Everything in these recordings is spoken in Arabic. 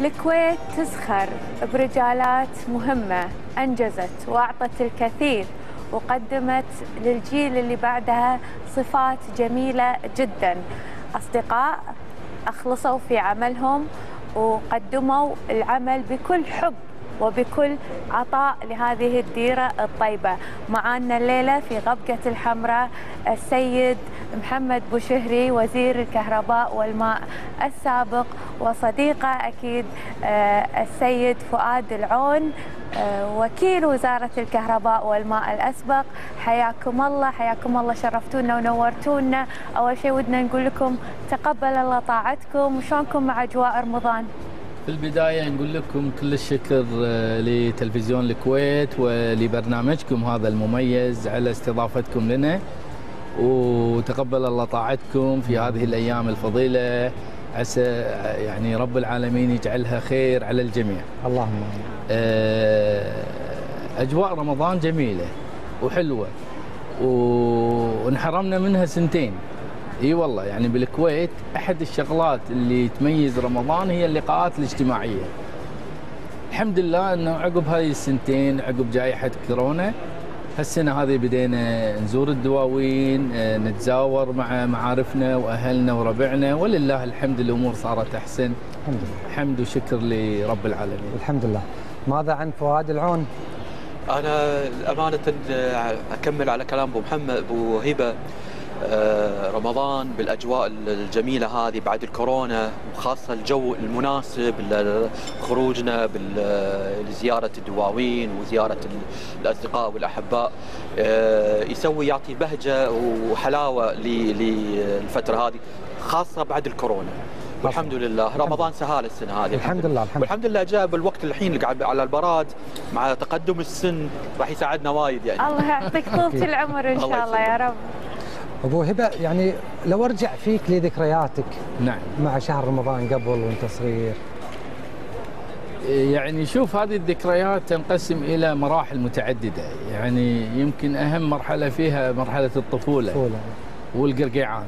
الكويت تزخر برجالات مهمة أنجزت وأعطت الكثير وقدمت للجيل اللي بعدها صفات جميلة جدا. أصدقاء أخلصوا في عملهم وقدموا العمل بكل حب وبكل عطاء لهذه الديرة الطيبة. معانا الليلة في غبقة الحمراء السيد محمد بوشهري وزير الكهرباء والماء السابق، وصديقه أكيد السيد فؤاد العون وكيل وزارة الكهرباء والماء الأسبق. حياكم الله، حياكم الله، شرفتونا ونورتونا. أول شيء ودنا نقول لكم تقبل الله طاعتكم، وشلونكم مع أجواء رمضان؟ في البداية نقول لكم كل الشكر لتلفزيون الكويت ولبرنامجكم هذا المميز على استضافتكم لنا، وتقبل الله طاعتكم في هذه الأيام الفضيلة. عسى يعني رب العالمين يجعلها خير على الجميع. اللهم أجواء رمضان جميلة وحلوة وانحرمنا منها سنتين. اي والله، يعني بالكويت احد الشغلات اللي تميز رمضان هي اللقاءات الاجتماعيه. الحمد لله انه عقب هذه السنتين، عقب جائحه كورونا، هالسنه هذه بدينا نزور الدواوين، نتزاور مع معارفنا واهلنا وربعنا، ولله الحمد الامور صارت احسن. الحمد لله، حمد وشكر لرب العالمين. الحمد لله. ماذا عن فؤاد العون؟ انا امانه اكمل على كلام ابو محمد ابو هبه. رمضان بالاجواء الجميله هذه بعد الكورونا، وخاصه الجو المناسب لخروجنا لزياره الدواوين وزياره الاصدقاء والاحباء، يعطي بهجه وحلاوه للفتره هذه، خاصه بعد الكورونا. والحمد لله رمضان سهال السنه هذه، الحمد لله. والحمد لله جاء بالوقت الحين اللي قاعد على البراد مع تقدم السن راح يساعدنا وايد يعني. الله يعطيك طولة العمر ان شاء الله يا رب. ابو هبه، يعني لو ارجع فيك لذكرياتك نعم مع شهر رمضان قبل وانت صغير. يعني شوف، هذه الذكريات تنقسم الى مراحل متعدده، يعني يمكن اهم مرحله فيها مرحله الطفوله والقرقيعان.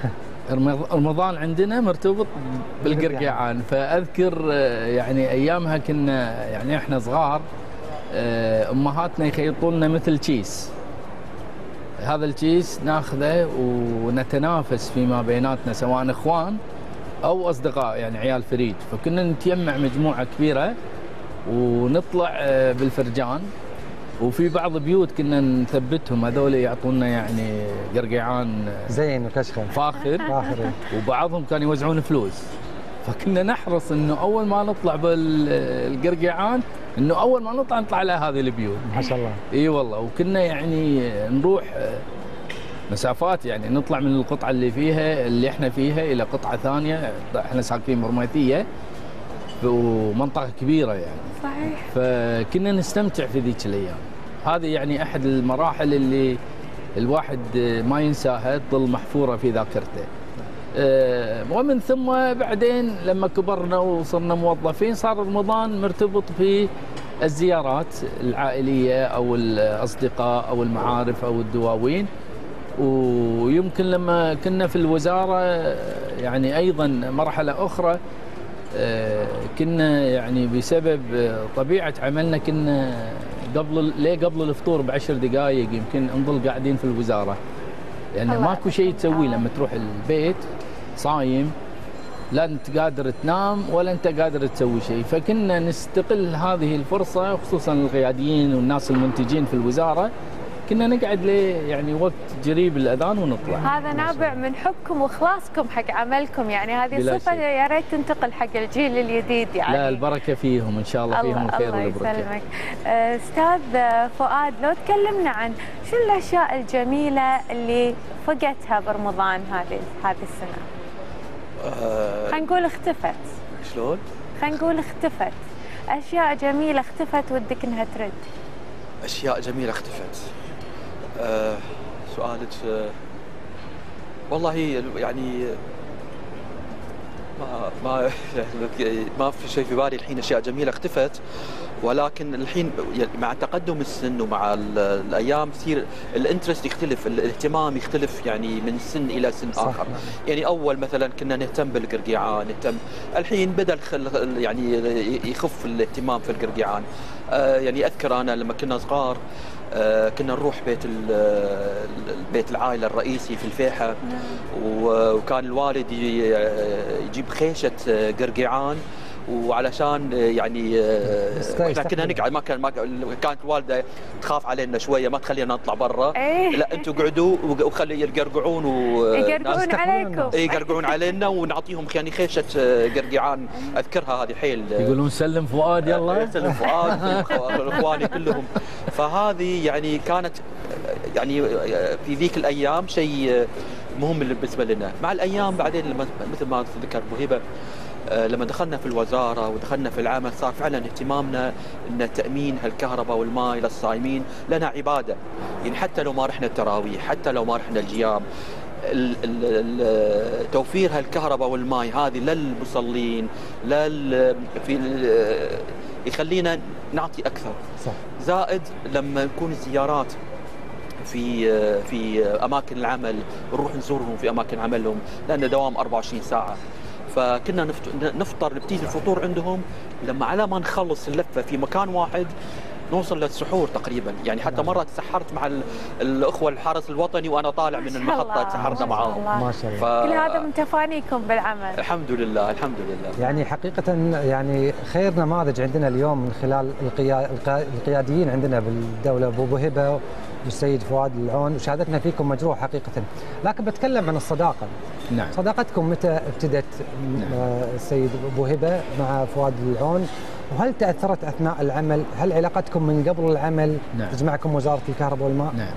رمضان عندنا مرتبط بالقرقيعان، فاذكر يعني ايامها كنا يعني احنا صغار امهاتنا يخيطوا لنا مثل كيس. هذا الكيس ناخذه ونتنافس فيما بيناتنا سواء اخوان او اصدقاء، يعني عيال فريج، فكنا نتجمع مجموعه كبيره ونطلع بالفرجان، وفي بعض بيوت كنا نثبتهم، هذول يعطونا يعني قرقيعان زين وكشخه فاخر، وبعضهم كانوا يوزعون فلوس. فكنا نحرص انه اول ما نطلع بالقرقيعان، انه اول ما نطلع على هذه البيوت. ما شاء الله. اي والله، وكنا يعني نروح مسافات، يعني نطلع من القطعه اللي احنا فيها الى قطعه ثانيه. احنا ساكنين برميثيه ومنطقه كبيره يعني. صحيح. فكنا نستمتع في ذيك الايام. هذه يعني احد المراحل اللي الواحد ما ينساها، تظل محفوره في ذاكرته. ومن ثم بعدين لما كبرنا وصرنا موظفين، صار رمضان مرتبط في الزيارات العائليه او الاصدقاء او المعارف او الدواوين. ويمكن لما كنا في الوزاره يعني ايضا مرحله اخرى، كنا يعني بسبب طبيعه عملنا كنا قبل الفطور ب10 دقائق يمكن نظل قاعدين في الوزاره، لان ماكو شيء تسويه لما تروح البيت صايم، لا انت قادر تنام ولا انت قادر تسوي شيء. فكنا نستغل هذه الفرصه، خصوصا القياديين والناس المنتجين في الوزاره، كنا نقعد يعني وقت قريب الاذان ونطلع. هذا نابع من حبكم واخلاصكم حق عملكم، يعني هذه صفه يا ريت تنتقل حق الجيل الجديد يعني. لا، البركه فيهم ان شاء الله، فيهم الخير والبركه. الله يسلمك. استاذ فؤاد، لو تكلمنا عن شو الاشياء الجميله اللي فقدتها برمضان هذه السنه؟ خلينا نقول اختفت. شلون؟ خلينا نقول اختفت، اشياء جميله اختفت ودك انها ترد. اشياء جميله اختفت. سؤالك والله يعني ما ما في شيء في بالي الحين، اشياء جميله اختفت، ولكن الحين مع تقدم السن ومع الايام يصير الانترست يختلف، الاهتمام يختلف يعني من سن الى سن اخر. يعني اول مثلا كنا نهتم بالقرقيعان، الحين بدا يعني يخف الاهتمام في القرقيعان. يعني اذكر انا لما كنا صغار كنا نروح بيت العائله الرئيسي في الفيحة، وكان الوالد يجيب خيشه قرقيعان، وعلشان يعني احنا كنا نقعد، ما كانت الوالده تخاف علينا شويه، ما تخلينا نطلع برا. لا انتم قعدوا وخلي يقرقعون يقرقعون عليكم، يقرقعون علينا، ونعطيهم يعني خيشه قرقيعان اذكرها هذه حيل. يقولون سلم فؤاد يلا سلم فؤاد اخواني كلهم. فهذه يعني كانت يعني في ذيك الايام شيء مهم بالنسبه لنا. مع الايام بعدين مثل ما ذكر ابو هبه، لما دخلنا في الوزاره ودخلنا في العمل صار فعلا اهتمامنا ان تامين الكهرباء والماء للصايمين لنا عباده. يعني حتى لو ما رحنا التراويح، حتى لو ما رحنا الجيام، توفير هالكهرباء والماء هذه للمصلين يخلينا نعطي اكثر. صح. زائد لما نكون الزيارات في اماكن العمل، نروح نزورهم في اماكن عملهم، لان دوام 24 ساعه. فكنا نفطر، نبتدي الفطور عندهم، لما على ما نخلص اللفه في مكان واحد نوصل للسحور تقريبا. يعني حتى مره تسحرت مع الاخوه الحرس الوطني وانا طالع من المحطه، تسحرنا معاهم. ما شاء الله. كل هذا من تفانيكم بالعمل. الحمد لله الحمد لله. يعني حقيقه يعني خير نماذج عندنا اليوم من خلال القياديين عندنا بالدوله، ابو هبه والسيد فؤاد العون، وشهادتنا فيكم مجروح حقيقه. لكن بتكلم عن الصداقه. نعم. صداقتكم متى ابتدت؟ السيد ابو هبه مع فؤاد العون، وهل تاثرت اثناء العمل؟ هل علاقتكم من قبل العمل تجمعكم وزاره الكهرباء والماء؟ نعم.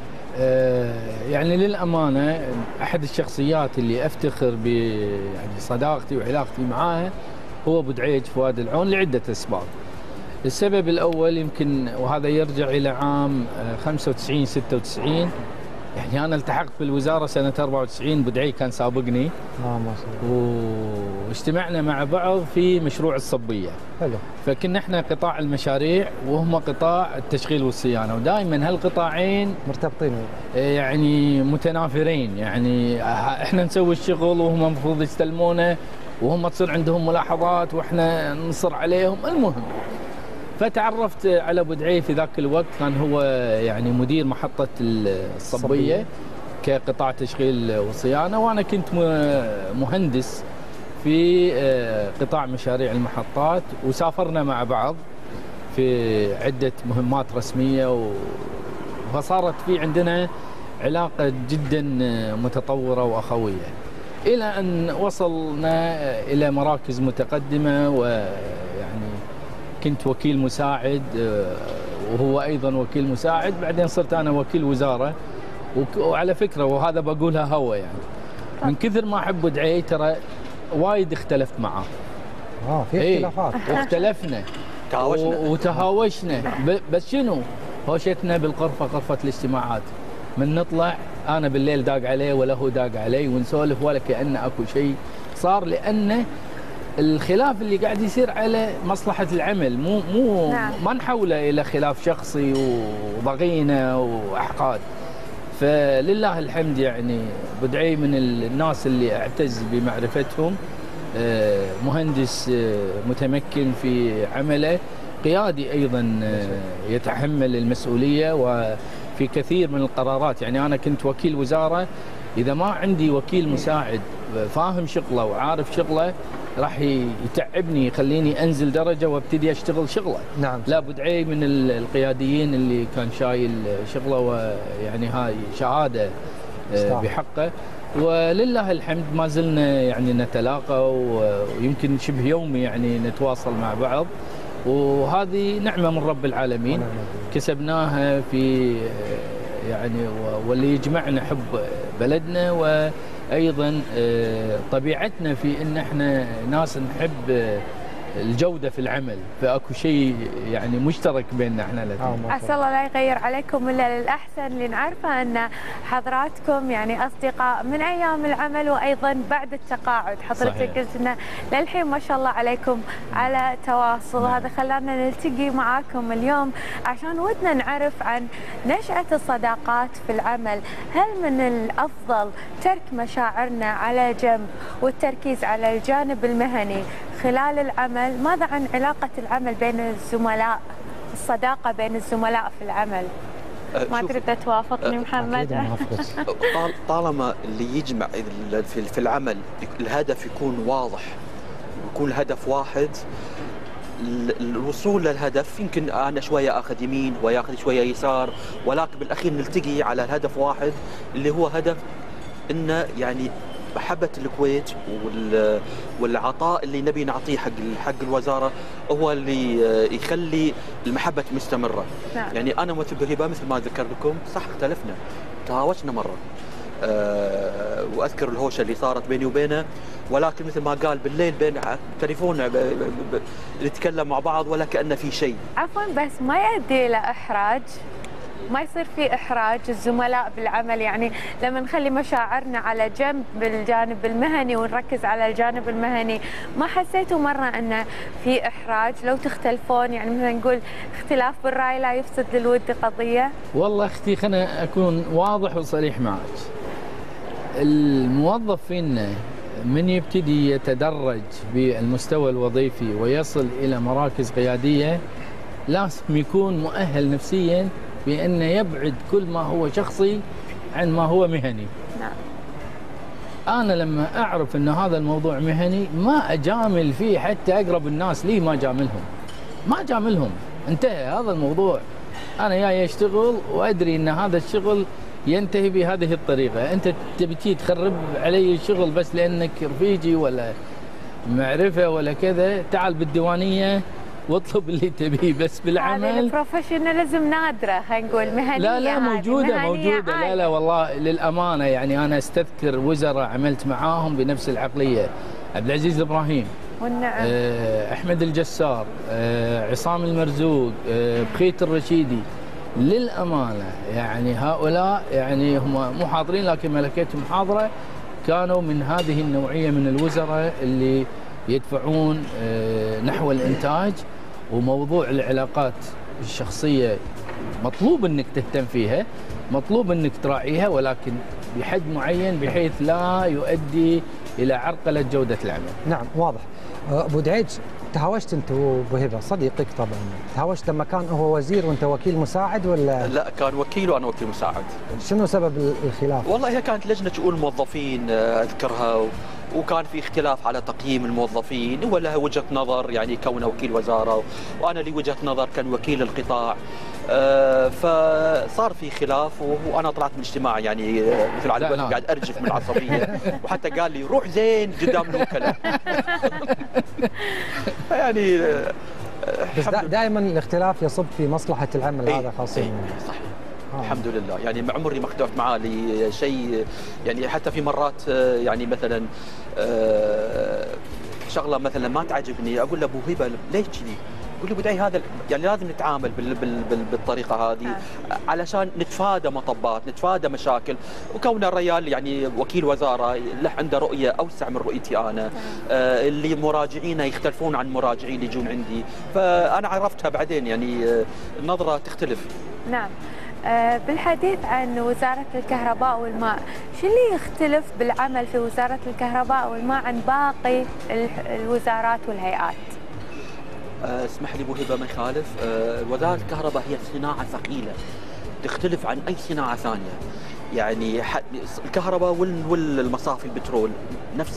يعني للامانه احد الشخصيات اللي افتخر ب يعني صداقتي وعلاقتي معاه هو ابو دعيج فؤاد العون لعده اسباب. السبب الاول يمكن، وهذا يرجع الى عام 95 96، يعني انا التحقت بالوزاره سنه 94، ابو دعيج كان سابقني. ما شاء الله. واجتمعنا مع بعض في مشروع الصبيه. حلو. فكنا احنا قطاع المشاريع وهم قطاع التشغيل والصيانه، ودائما هالقطاعين مرتبطين يعني متنافرين. يعني احنا نسوي الشغل وهم المفروض يستلمونه، وهم تصير عندهم ملاحظات واحنا نصر عليهم. المهم فتعرفت على ابو دعيج في ذاك الوقت، كان هو يعني مدير محطه الصبيه كقطاع تشغيل وصيانه، وانا كنت مهندس في قطاع مشاريع المحطات، وسافرنا مع بعض في عده مهمات رسميه، فصارت في عندنا علاقه جدا متطوره واخويه، الى ان وصلنا الى مراكز متقدمه. ويعني كنت وكيل مساعد وهو ايضا وكيل مساعد، بعدين صرت انا وكيل وزاره. وعلى فكره، وهذا بقولها هو، يعني من كثر ما احب دعيج ترى وايد اختلفت معاه. في اختلافات. واختلفنا وتهاوشنا، بس شنو؟ هوشتنا بالغرفه، غرفه الاجتماعات، من نطلع انا بالليل داق عليه ولا هو داق علي، ونسولف ولا كأن اكو شيء صار، لان الخلاف اللي قاعد يصير على مصلحه العمل، مو نعم. ما نحوله الى خلاف شخصي وضغينه واحقاد. فلله الحمد، يعني ابو دعيج من الناس اللي اعتز بمعرفتهم، مهندس متمكن في عمله، قيادي ايضا يتحمل المسؤوليه وفي كثير من القرارات. يعني انا كنت وكيل وزاره، اذا ما عندي وكيل مساعد فاهم شغله وعارف شغله راح يتعبني، يخليني انزل درجه وابتدي اشتغل شغله. نعم. لا، ابو دعيج من القياديين اللي كان شايل شغله، ويعني هاي شهاده بحقه. ولله الحمد ما زلنا يعني نتلاقى، ويمكن شبه يومي يعني نتواصل مع بعض، وهذه نعمه من رب العالمين كسبناها في يعني، واللي يجمعنا حب بلدنا، وايضا طبيعتنا في ان احنا ناس نحب الجوده في العمل، فاكو شيء يعني مشترك بيننا احنا الاثنين. عسى الله لا يغير عليكم الا للاحسن، اللي نعرفه ان حضراتكم يعني اصدقاء من ايام العمل وايضا بعد التقاعد. حضرتك قلت لنا للحين ما شاء الله عليكم على تواصل. هذا خلانا نلتقي معاكم اليوم عشان ودنا نعرف عن نشأة الصداقات في العمل. هل من الافضل ترك مشاعرنا على جنب والتركيز على الجانب المهني خلال العمل؟ ماذا عن علاقة العمل بين الزملاء، الصداقة بين الزملاء في العمل؟ ما تريد توافقني محمد؟ طالما اللي يجمع في العمل الهدف يكون واضح، يكون الهدف واحد، الوصول للهدف يمكن أنا شوية أخذ يمين وياخذ شوية يسار، ولكن بالأخير نلتقي على الهدف واحد اللي هو هدف إنه يعني محبة الكويت والعطاء اللي نبي نعطيه حق الوزارة هو اللي يخلي المحبة مستمرة. نعم. يعني أنا وهبة مثل ما ذكر لكم صح اختلفنا، تهاوشنا مرة، وأذكر الهوشة اللي صارت بيني وبينه، ولكن مثل ما قال بالليل بين تليفون نتكلم مع بعض ولا كأن في شيء. عفوا بس ما يؤدي إلى إحراج؟ ما يصير في إحراج الزملاء بالعمل؟ يعني لما نخلي مشاعرنا على جنب بالجانب المهني ونركز على الجانب المهني، ما حسيتوا مرة أن في إحراج لو تختلفون؟ يعني مثلا نقول اختلاف بالرأي لا يفسد للود قضية. والله أختي خليني أكون واضح وصريح معك. الموظف فينا من يبتدي يتدرج بالمستوى الوظيفي ويصل إلى مراكز قيادية لازم يكون مؤهل نفسياً بأنه يبعد كل ما هو شخصي عن ما هو مهني. نعم. أنا لما أعرف أن هذا الموضوع مهني ما أجامل فيه، حتى أقرب الناس لي ما جاملهم، انتهى هذا الموضوع. أنا جاي أشتغل وأدري أن هذا الشغل ينتهي بهذه الطريقة. أنت تبي تخرب علي الشغل بس لأنك رفيجي ولا معرفة ولا كذا، تعال بالديوانية واطلب اللي تبيه، بس بالعمل هذه البروفيشناليزم نادرة، خلينا نقول مهنية. لا موجودة. لا والله للأمانة يعني أنا استذكر وزراء عملت معاهم بنفس العقلية، عبد العزيز الإبراهيم والنعم، أحمد الجسار، عصام المرزوق، بخيت الرشيدي. للأمانة يعني هؤلاء يعني هم مو حاضرين لكن ملكتهم حاضرة، كانوا من هذه النوعية من الوزراء اللي يدفعون نحو الإنتاج. وموضوع العلاقات الشخصية مطلوب أنك تهتم فيها، مطلوب أنك تراعيها، ولكن بحد معين بحيث لا يؤدي إلى عرقلة جودة العمل. نعم واضح. أبو دعيج، تهاوشت أنت وأبو هبة صديقك طبعا، تهاوشت لما كان هو وزير وأنت وكيل مساعد ولا؟ لا كان وكيل وأنا وكيل مساعد. شنو سبب الخلاف؟ والله هي كانت لجنة شؤون الموظفين أذكرها، وكان في اختلاف على تقييم الموظفين، هو له وجهة نظر يعني كونه وكيل وزارة، وأنا لي وجهة نظر كان وكيل القطاع. فصار في خلاف، وأنا طلعت من اجتماع يعني مثل على قولتهم قاعد أرجف من العصبية، وحتى قال لي روح زين قدام الوكلاء. يعني بس دائما الاختلاف يصب في مصلحة العمل. هذا خاصة صح. الحمد لله يعني ما عمري ما اختلفت معاه لشيء. يعني حتى في مرات يعني مثلا شغله مثلا ما تعجبني اقول له ابو هبه ليش كذي؟ يقول لي بدعي هذا يعني لازم نتعامل بالطريقه هذه علشان نتفادى مطبات، نتفادى مشاكل. وكون الرجال يعني وكيل وزاره له عنده رؤيه اوسع من رؤيتي انا، اللي مراجعينه يختلفون عن مراجعين اللي يجون عندي، فانا عرفتها بعدين يعني النظره تختلف. نعم. بالحديث عن وزارة الكهرباء والماء، شو اللي يختلف بالعمل في وزارة الكهرباء والماء عن باقي الوزارات والهيئات؟ اسمح لي ابو هبه ما يخالف، وزارة الكهرباء هي صناعة ثقيلة تختلف عن أي صناعة ثانية. يعني الكهرباء والمصافي البترول نفس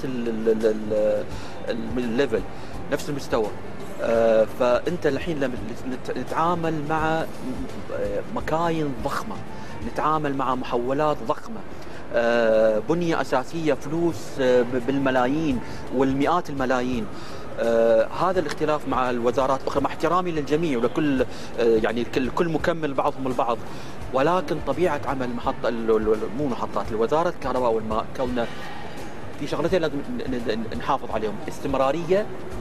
الليفل، نفس المستوى. فأنت الحين لما نتعامل مع مكاين ضخمة، نتعامل مع محولات ضخمة، بنية أساسية، فلوس بالملايين والمئات الملايين. هذا الاختلاف مع الوزارات الأخرى، مع احترامي للجميع ولكل يعني كل مكمل بعضهم البعض، ولكن طبيعة عمل مو محطات وزارة الكهرباء والماء كونه في شغلتين لازم نحافظ عليهم: استمرارية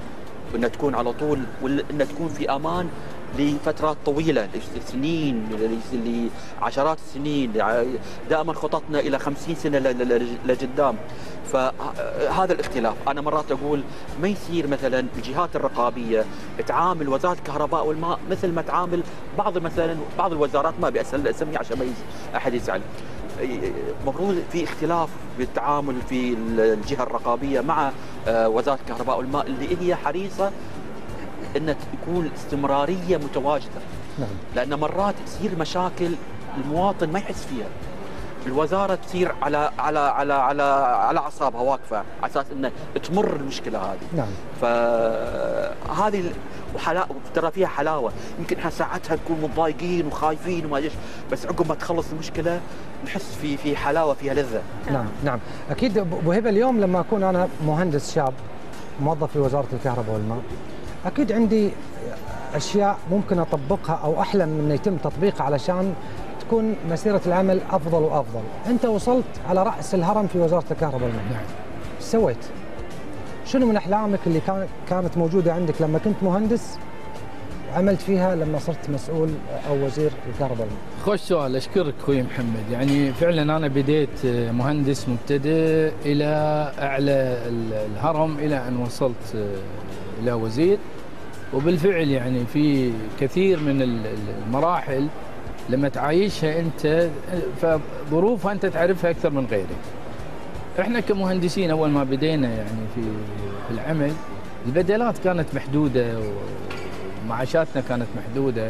وانها تكون على طول، وانها تكون في امان لفترات طويله، لسنين، لعشرات السنين. دائما خططنا الى 50 سنه لقدام. فهذا الاختلاف. انا مرات اقول ما يصير مثلا الجهات الرقابيه تعامل وزاره الكهرباء والماء مثل ما تعامل بعض الوزارات، ما بأسمي عشان ما احد يزعل. المفروض في اختلاف بالتعامل في الجهه الرقابيه مع وزاره الكهرباء والماء، اللي هي حريصه ان تكون استمراريه متواجده. نعم. لان مرات تصير مشاكل المواطن ما يحس فيها، الوزاره تصير على اعصابها واقفه على اساس انه تمر المشكله هذه. نعم. فهذه ترى فيها حلاوه، يمكن احنا ساعتها نكون متضايقين وخايفين وما ادري، بس عقب ما تخلص المشكله نحس في حلاوه، فيها لذه. نعم نعم اكيد. ابو هبه، اليوم لما اكون انا مهندس شاب موظف في وزاره الكهرباء والماء، اكيد عندي اشياء ممكن اطبقها او احلم انه يتم تطبيقها علشان تكون مسيره العمل افضل وافضل. انت وصلت على راس الهرم في وزاره الكهرباء والماء. نعم. ايش سويت؟ شنو من احلامك اللي كانت موجوده عندك لما كنت مهندس عملت فيها لما صرت مسؤول او وزير الكهرباء والماء؟ خوش سؤال، اشكرك اخوي محمد. يعني فعلا انا بديت مهندس مبتدئ الى اعلى الهرم الى ان وصلت الى وزير. وبالفعل يعني في كثير من المراحل لما تعايشها انت فظروفها انت تعرفها اكثر من غيرك. احنا كمهندسين اول ما بدينا يعني في العمل البدلات كانت محدوده ومعاشاتنا كانت محدوده،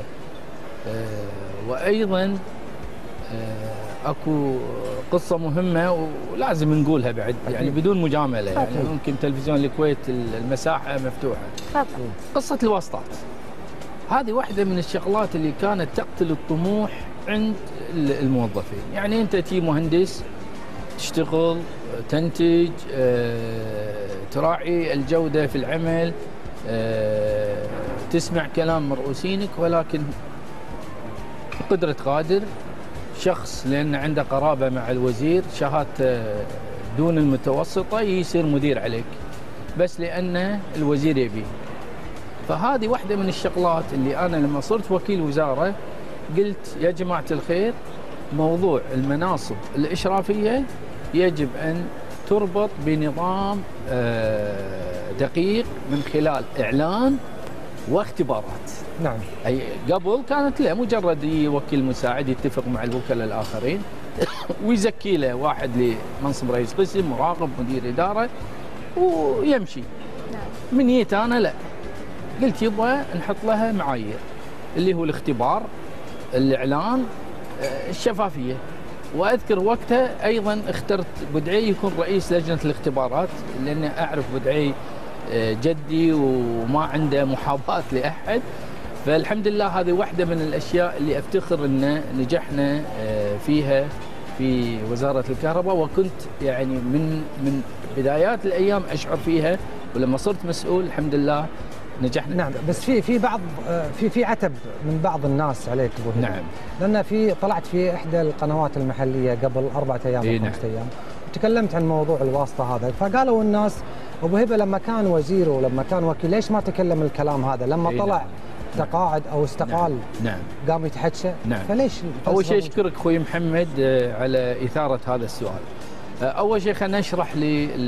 وايضا اكو قصه مهمه ولازم نقولها بعد يعني بدون مجامله. يعني ممكن تلفزيون الكويت المساحه مفتوحه. قصه الواسطات هذه واحده من الشغلات اللي كانت تقتل الطموح عند الموظفين. يعني انت تي مهندس تشتغل تنتج تراعي الجوده في العمل، تسمع كلام مرؤوسينك، ولكن بقدرة قادر شخص لأن عنده قرابة مع الوزير شهادته دون المتوسطة يصير مدير عليك بس لأن الوزير يبيه. فهذه واحدة من الشغلات اللي أنا لما صرت وكيل وزارة قلت يا جماعة الخير موضوع المناصب الإشرافية يجب أن تربط بنظام دقيق من خلال إعلان واختبارات. نعم. أي قبل كانت له مجرد يوكل مساعد يتفق مع الوكلاء الآخرين ويزكي له واحد لمنصب رئيس قسم، مراقب، مدير إدارة ويمشي. نعم. من جيت أنا لا، قلت يبغى نحط لها معايير اللي هو الاختبار، الإعلان، الشفافية. وأذكر وقتها أيضا اخترت بدعي يكون رئيس لجنة الاختبارات لأن أعرف بدعي جدي وما عنده محاباة لأحد. فالحمد لله هذه واحدة من الأشياء اللي أفتخر أن نجحنا فيها في وزارة الكهرباء، وكنت يعني من بدايات الأيام أشعر فيها، ولما صرت مسؤول الحمد لله نجحنا. نعم. بس في بعض في عتب من بعض الناس عليك ابو هبه. نعم. لان طلعت في احدى القنوات المحليه قبل 4 أيام او 5 أيام وتكلمت عن موضوع الواسطه هذا، فقالوا الناس ابو هبه لما كان وزير ولما كان وكيل ليش ما تكلم الكلام هذا؟ لما طلع تقاعد او استقال نعم. قام يتحكى. نعم. فليش؟ اول شيء اشكرك اخوي محمد على اثاره هذا السؤال. اول شيء خلينا نشرح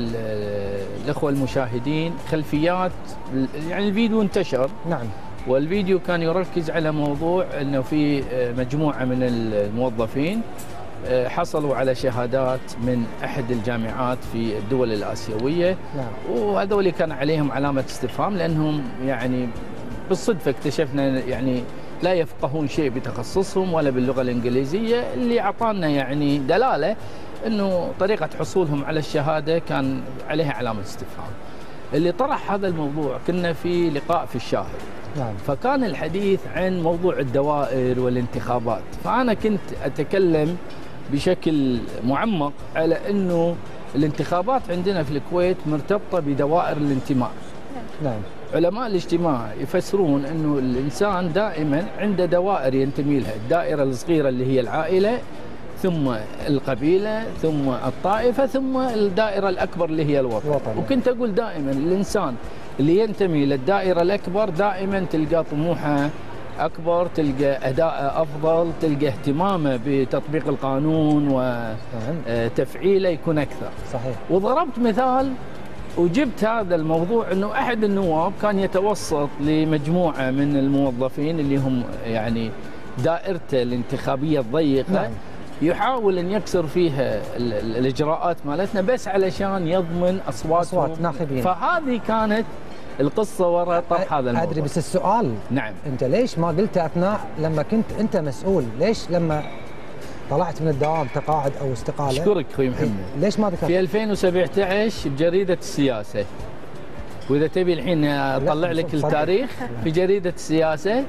للاخوه المشاهدين خلفيات. يعني الفيديو انتشر. نعم. والفيديو كان يركز على موضوع انه في مجموعه من الموظفين حصلوا على شهادات من احد الجامعات في الدول الاسيويه. نعم. وهذول كان عليهم علامه استفهام لانهم يعني بالصدفه اكتشفنا يعني لا يفقهون شيء بتخصصهم ولا باللغه الانجليزيه، اللي اعطانا يعني دلاله انه طريقه حصولهم على الشهاده كان عليها علامه استفهام. اللي طرح هذا الموضوع كنا في لقاء في الشاهد. نعم. فكان الحديث عن موضوع الدوائر والانتخابات، فانا كنت اتكلم بشكل معمق على انه الانتخابات عندنا في الكويت مرتبطه بدوائر الانتماء. نعم. علماء الاجتماع يفسرون انه الانسان دائما عنده دوائر ينتمي لها، الدائره الصغيره اللي هي العائله، ثم القبيله، ثم الطائفه، ثم الدائره الاكبر اللي هي الوطن. وكنت اقول دائما الانسان اللي ينتمي للدائرة الأكبر دائما تلقى طموحه أكبر، تلقى أداءه أفضل، تلقى اهتمامه بتطبيق القانون وتفعيله يكون أكثر. صحيح. وضربت مثال وجبت هذا الموضوع أنه أحد النواب كان يتوسط لمجموعة من الموظفين اللي هم يعني دائرته الانتخابية الضيقة. نعم. يحاول أن يكسر فيها الإجراءات مالتنا بس علشان يضمن أصوات ناخبين. فهذه كانت القصة وراء طرح هذا الموضوع. أدري، بس السؤال نعم، أنت ليش ما قلت أثناء لما كنت أنت مسؤول؟ ليش لما طلعت من الدوام تقاعد أو استقالة؟ أشكرك أخوي محمد. ليش ما ذكرت؟ في 2017 بجريدة السياسة، وإذا تبي الحين أطلع لك التاريخ، في جريدة السياسة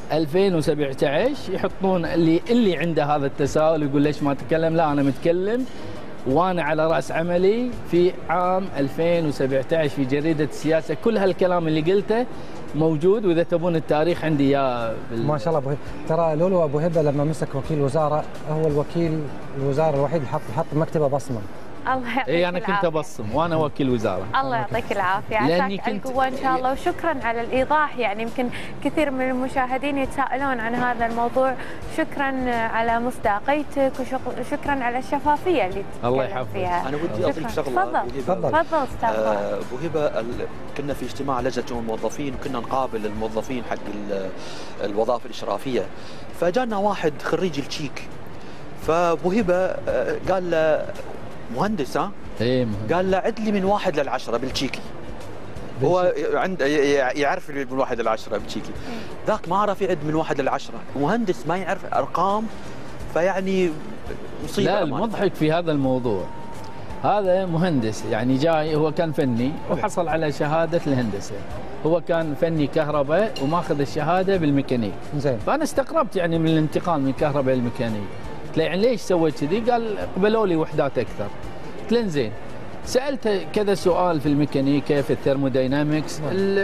2017 يحطون اللي عنده هذا التساؤل يقول ليش ما تكلم. لا، أنا متكلم وأنا على رأس عملي في عام 2017 في جريدة السياسة. كل هالكلام اللي قلته موجود، وإذا تبون التاريخ عندي إياه ما شاء الله. أبو هبة، ترى لولو أبو هبة لما مسك وكيل وزارة هو الوكيل الوزارة الوحيد اللي حط مكتبه بصمة. الله يعطيك اي انا كنت ابصم وانا وكيل وزاره. الله يعطيك العافيه، عساك القوه ان شاء الله، وشكرا على الايضاح. يعني يمكن كثير من المشاهدين يتساءلون عن هذا الموضوع. شكرا على مصداقيتك وشكرا على الشفافيه اللي تتكلم فيها. انا ودي اضيف شغله. تفضل استاذ. ابو هبه، كنا في اجتماع لجنه الموظفين وكنا نقابل الموظفين حق الوظائف الاشرافيه، فجانا واحد خريج التشيك، فابو هبه قال له مهندس ايه قال له عد لي من 1 ل 10 بالتشيكي. هو عنده يعرف من 1 ل 10 بالتشيكي. ذاك ما عرف يعد من 1 ل 10، مهندس ما يعرف ارقام، فيعني مصيبه. لا، المضحك في هذا الموضوع هذا مهندس يعني جاي، هو كان فني وحصل على شهاده الهندسه، هو كان فني كهرباء وماخذ الشهاده بالميكانيك. زين. فانا استغربت يعني من الانتقال من كهرباء للميكانيك. يعني ليش سويت كذي؟ قال قبلوا لي وحدات اكثر. قلت له زين. سالته كذا سؤال في الميكانيكا، في الثيرموداينامكس،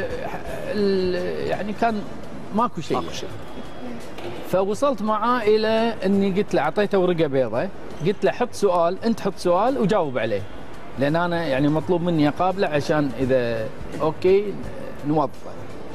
يعني كان ماكو شيء. فوصلت معاه الى اني قلت له، اعطيته ورقه بيضاء، قلت له حط سؤال، انت حط سؤال وجاوب عليه، لان انا يعني مطلوب مني اقابله عشان اذا اوكي نوظفه.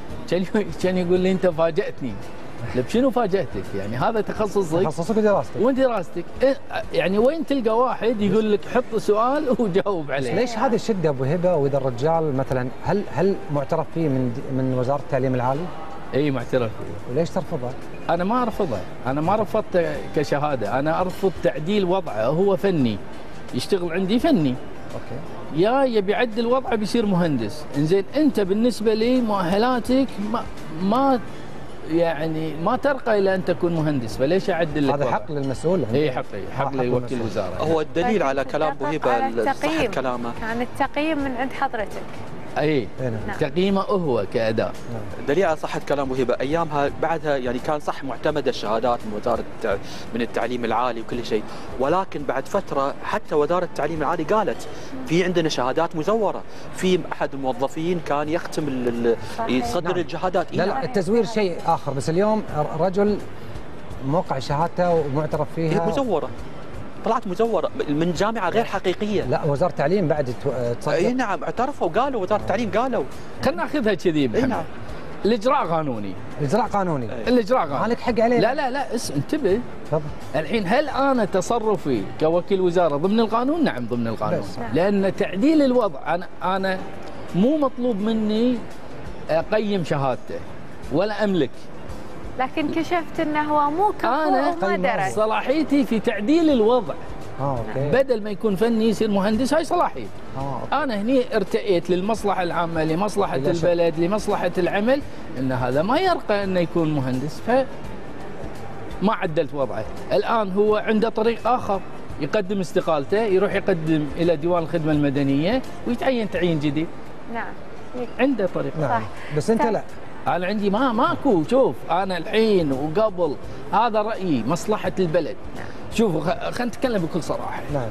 كان يقول لي انت فاجاتني. بشنو فاجأتك؟ يعني هذا تخصصك، تخصصك ودراستك ودراستك. يعني وين تلقى واحد يقول لك حط سؤال وجاوب عليه؟ ليش هذه الشده ابو هبه؟ واذا الرجال مثلا هل معترف فيه من وزاره التعليم العالي؟ اي معترف فيه. وليش ترفضه؟ انا ما ارفضه، انا ما رفضته كشهاده، انا ارفض تعديل وضعه. هو فني يشتغل عندي فني. اوكي. يا يبي يعدل وضعه بيصير مهندس. انزين انت بالنسبه لي مؤهلاتك ما يعني ما ترقى الى ان تكون مهندس، فليش اعدل لك؟ هذا حق للمسؤول. اي حق لوكيل الوزاره. هو الدليل على كلام ابو هبه صحه كلامه كان التقييم من عند حضرتك. اي تقييمه هو كاداء. دليل على صحه كلام ابو هبه. ايامها بعدها يعني كان صح معتمده الشهادات من وزاره من التعليم العالي وكل شيء، ولكن بعد فتره حتى وزاره التعليم العالي قالت في عندنا شهادات مزوره. في احد الموظفين كان يختم يصدر الشهادات. لا التزوير شيء اخر، بس اليوم رجل موقع شهادته ومعترف فيها مزوره، طلعت مزوره من جامعه غير حقيقيه. لا وزاره التعليم بعد تصدق. اي نعم اعترفوا، قالوا وزاره التعليم قالوا. خلينا ناخذها كذي. اي نعم. الاجراء قانوني. الاجراء قانوني. الاجراء قانوني. مالك حق عليه. لا انتبه. الحين هل انا تصرفي كوكيل وزاره ضمن القانون؟ نعم ضمن القانون. لان تعديل الوضع انا مو مطلوب مني اقيم شهادته ولا املك. لكن كشفت انه هو مو كفو وما درس. صلاحيتي في تعديل الوضع. أوكي. بدل ما يكون فني يصير مهندس، هاي صلاحيتي. انا هني ارتئيت للمصلحه العامه، لمصلحه البلد، لمصلحه العمل، ان هذا ما يرقى انه يكون مهندس، فما عدلت وضعه. الان هو عنده طريق اخر، يقدم استقالته، يروح يقدم الى ديوان الخدمه المدنيه ويتعين تعيين جديد. نعم. عنده طريق. نعم. بس انت لا. أنا عندي ماكو. شوف أنا الحين وقبل هذا رأيي مصلحة البلد. شوفوا خلينا نتكلم بكل صراحة. نعم.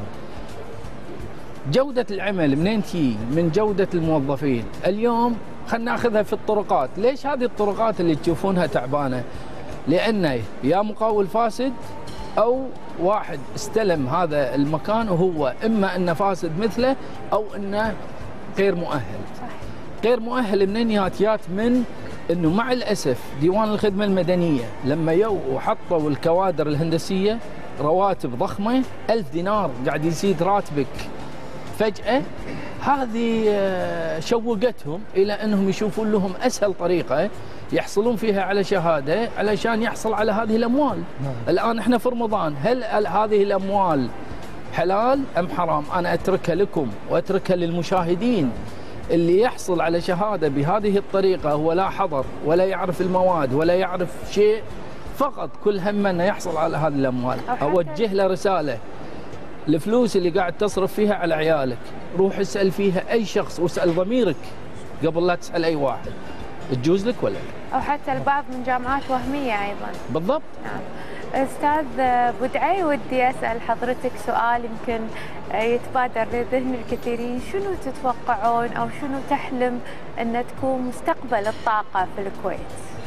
جودة العمل منين تجي؟ من جودة الموظفين. اليوم خلينا ناخذها في الطرقات. ليش هذه الطرقات اللي تشوفونها تعبانة؟ لأنه يا مقاول فاسد أو واحد استلم هذا المكان وهو إما أنه فاسد مثله أو أنه غير مؤهل. غير مؤهل منين يات من انه مع الاسف ديوان الخدمه المدنيه لما وحطوا الكوادر الهندسيه رواتب ضخمه 1000 دينار قاعد يزيد راتبك فجاه، هذه شوقتهم الى انهم يشوفون لهم اسهل طريقه يحصلون فيها على شهاده علشان يحصل على هذه الاموال. الان احنا في رمضان، هل هذه الاموال حلال ام حرام؟ انا اتركها لكم واتركها للمشاهدين. اللي يحصل على شهاده بهذه الطريقه هو لا حضر ولا يعرف المواد ولا يعرف شيء، فقط كل همه انه يحصل على هذه الاموال. اوجه له رساله: الفلوس اللي قاعد تصرف فيها على عيالك روح اسال فيها اي شخص واسال ضميرك قبل لا تسال اي واحد، تجوز لك ولا لا؟ او حتى البعض من جامعات وهميه ايضا. بالضبط. نعم. استاذ بودعي، ودي اسال حضرتك سؤال يمكن يتبادر لذهن الكثيرين، شنو تتوقعون او شنو تحلم ان تكون مستقبل الطاقه في الكويت؟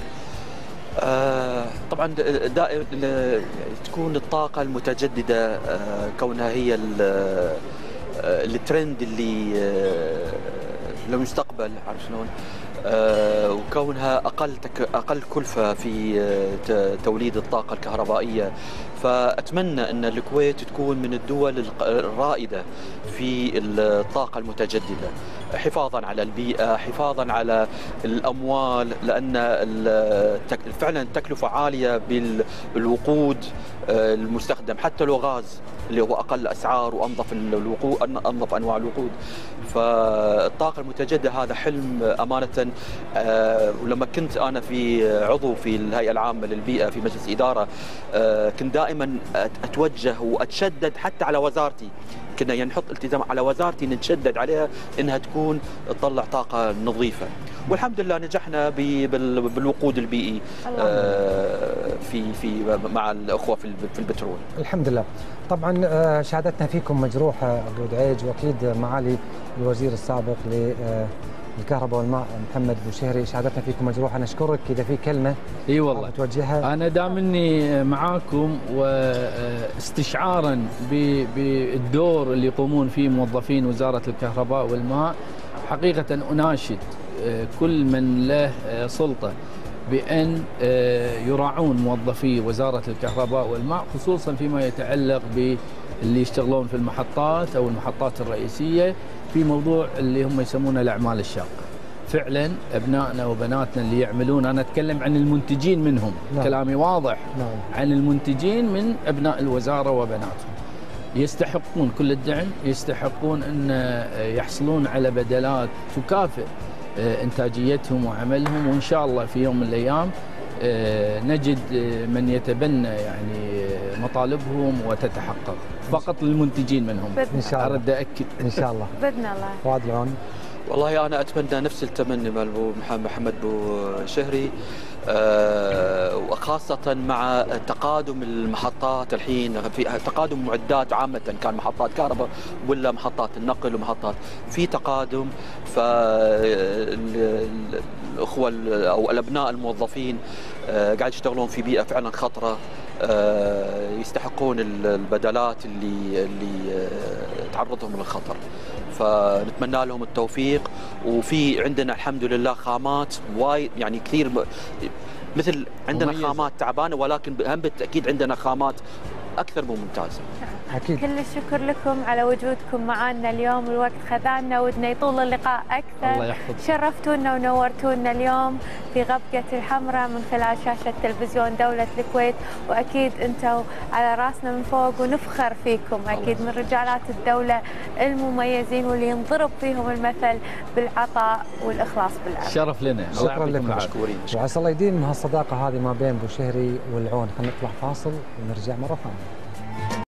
طبعا دائما تكون الطاقه المتجدده كونها هي الترند اللي للمستقبل، عارف شلون؟ وكونها اقل كلفه في توليد الطاقه الكهربائيه، فاتمنى ان الكويت تكون من الدول الرائده في الطاقه المتجدده، حفاظا على البيئه، حفاظا على الاموال، لان فعلا التكلفه عاليه بالوقود المستخدم، حتى لو غاز اللي هو اقل اسعار وانظف الوقود، انظف انواع الوقود. فالطاقه المتجدده هذا حلم امانه. ولما كنت انا عضو في الهيئه العامه للبيئه في مجلس اداره، كنت دائما اتوجه واتشدد حتى على وزارتي، كنا يعني نحط التزام على وزارتي نتشدد عليها انها تطلع طاقه نظيفه، والحمد لله نجحنا بالوقود البيئي في مع الاخوه في البترول. الحمد لله. طبعا شهادتنا فيكم مجروحه ابو دعيج، واكيد معالي الوزير السابق للكهرباء والماء محمد بوشهري شهادتنا فيكم مجروحه، نشكرك. اذا في كلمه اي والله توجهها. انا دامني معاكم واستشعارا بالدور اللي يقومون فيه موظفين وزاره الكهرباء والماء، حقيقه اناشد كل من له سلطه بأن يراعون موظفي وزارة الكهرباء والماء، خصوصا فيما يتعلق باللي يشتغلون في المحطات أو المحطات الرئيسية في موضوع اللي هم يسمونه الأعمال الشاقة. فعلا أبنائنا وبناتنا اللي يعملون، أنا أتكلم عن المنتجين منهم. نعم. كلامي واضح. نعم. عن المنتجين من أبناء الوزارة وبناتهم، يستحقون كل الدعم، يستحقون أن يحصلون على بدلات تكافئ إنتاجيتهم وعملهم، وإن شاء الله في يوم من الأيام نجد من يتبنى يعني مطالبهم وتتحقق. فقط للمنتجين منهم إن شاء الله. أرد أأكد إن شاء الله. بإذن الله. فؤاد العون. والله أنا أتمنى نفس التمني مال محمد بوشهري، وخاصة مع تقادم المحطات الحين، في تقادم معدات عامة، كان محطات كهرباء ولا محطات النقل ومحطات في تقادم. فالأخوة أو الأبناء الموظفين قاعد يشتغلون في بيئة فعلا خطرة، يستحقون البدلات اللي تعرضهم للخطر، فنتمنى لهم التوفيق. وفي عندنا الحمد لله خامات وايد يعني كثير، مثل عندنا مميزة. خامات تعبانه، ولكن هم بالتاكيد عندنا خامات اكثر من ممتازه. أكيد. كل الشكر لكم على وجودكم معنا اليوم، الوقت خذانا ودنا يطول اللقاء أكثر. الله يحفظك. شرفتونا ونورتونا اليوم في غبقة الحمراء من خلال شاشة تلفزيون دولة الكويت، وأكيد أنتم على راسنا من فوق ونفخر فيكم، أكيد من رجالات الدولة المميزين واللي ينضرب فيهم المثل بالعطاء والإخلاص بالعمل. شرف لنا. شكرا لكم، مشكورين. وعسى الله يديم هالصداقة هذه ما بين بوشهري والعون. خلينا نطلع فاصل ونرجع مرة ثانية.